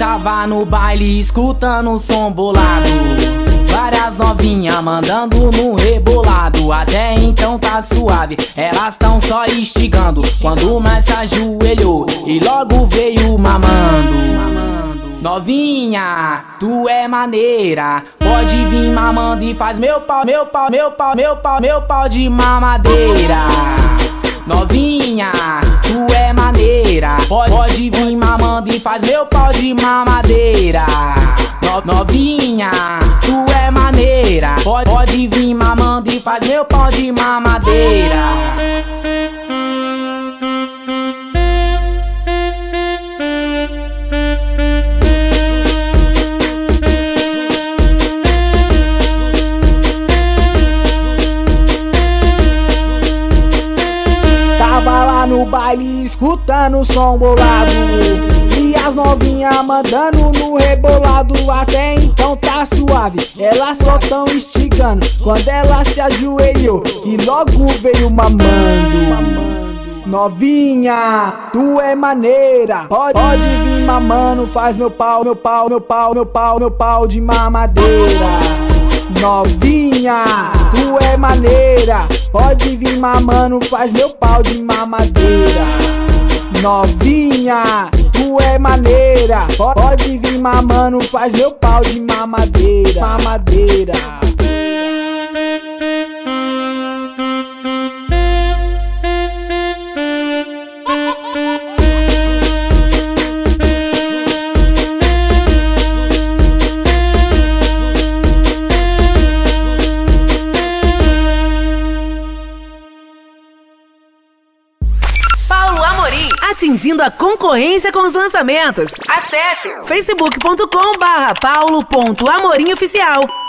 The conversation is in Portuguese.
Tava no baile escutando um som bolado, várias novinhas mandando no rebolado. Até então tá suave, elas tão só instigando, quando mais se ajoelhou e logo veio mamando. Novinha, tu é maneira, pode vir mamando e faz meu pau, meu pau, meu pau, meu pau, meu pau de mamadeira. Novinha, tu é maneira, pode vir mamando e faz meu pau de mamadeira. Novinha, tu é maneira, pode vir mamando e faz meu pau de mamadeira. Tava lá no baile escutando o som bolado, e as novinhas mandando no rebolado. Até então tá suave, elas só tão instigando, quando ela se ajoelhou e logo veio mamando. Novinha, tu é maneira, pode vir mamando, faz meu pau, meu pau, meu pau, meu pau, meu pau de mamadeira. Novinha, tu é maneira, pode vir mamando, faz meu pau de mamadeira. Novinha, tu é maneira, pode vir mamando, faz meu pau de mamadeira. Mamadeira. Atingindo a concorrência com os lançamentos. Acesse facebook.com/paulo.amorim oficial.